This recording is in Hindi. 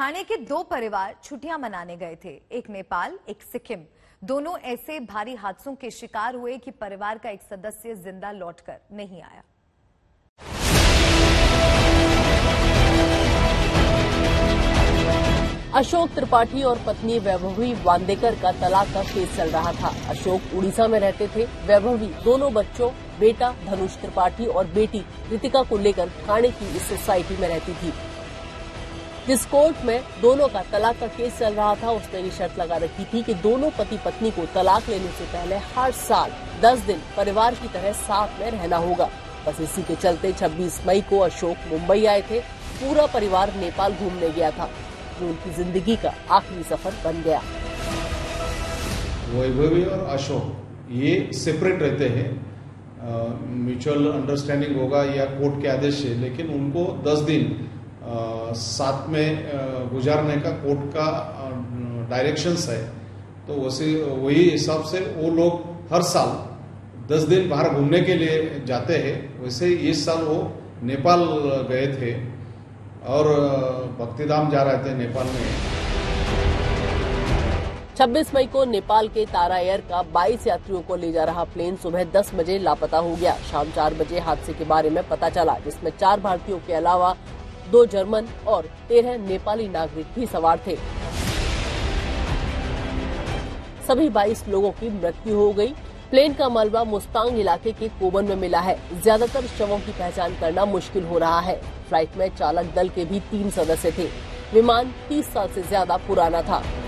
ठाणे के दो परिवार छुट्टियां मनाने गए थे, एक नेपाल एक सिक्किम। दोनों ऐसे भारी हादसों के शिकार हुए कि परिवार का एक सदस्य जिंदा लौटकर नहीं आया। अशोक त्रिपाठी और पत्नी वैभवी वांदेकर का तलाक का केस चल रहा था। अशोक उड़ीसा में रहते थे। वैभवी दोनों बच्चों बेटा धनुष त्रिपाठी और बेटी रितिका को लेकर ठाणे की इस सोसाइटी में रहती थी। जिस कोर्ट में दोनों का तलाक का केस चल रहा था, उसने ये शर्त लगा रखी थी कि दोनों पति पत्नी को तलाक लेने से पहले हर साल 10 दिन परिवार की तरह साथ में रहना होगा। बस इसी के चलते 26 मई को अशोक मुंबई आए थे। पूरा परिवार नेपाल घूमने गया था, जो उनकी जिंदगी का आखिरी सफर बन गया। वैभवी और अशोक ये सेपरेट रहते हैं, म्यूचुअल अंडरस्टैंडिंग होगा या कोर्ट के आदेश है, लेकिन उनको 10 दिन साथ में गुजारने का कोर्ट का डायरेक्शंस है। तो वही हिसाब से वो लोग हर साल 10 दिन बाहर घूमने के लिए जाते हैं। वैसे इस साल वो नेपाल गए थे और भक्तिधाम जा रहे थे नेपाल में। 26 मई को नेपाल के तारा एयर का 22 यात्रियों को ले जा रहा प्लेन सुबह 10 बजे लापता हो गया। शाम 4 बजे हादसे के बारे में पता चला, जिसमें 4 भारतीयों के अलावा 2 जर्मन और 13 नेपाली नागरिक भी सवार थे। सभी 22 लोगों की मृत्यु हो गई। प्लेन का मलबा मुस्तांग इलाके के कोबन में मिला है। ज्यादातर शवों की पहचान करना मुश्किल हो रहा है। फ्लाइट में चालक दल के भी 3 सदस्य थे। विमान 30 साल से ज्यादा पुराना था।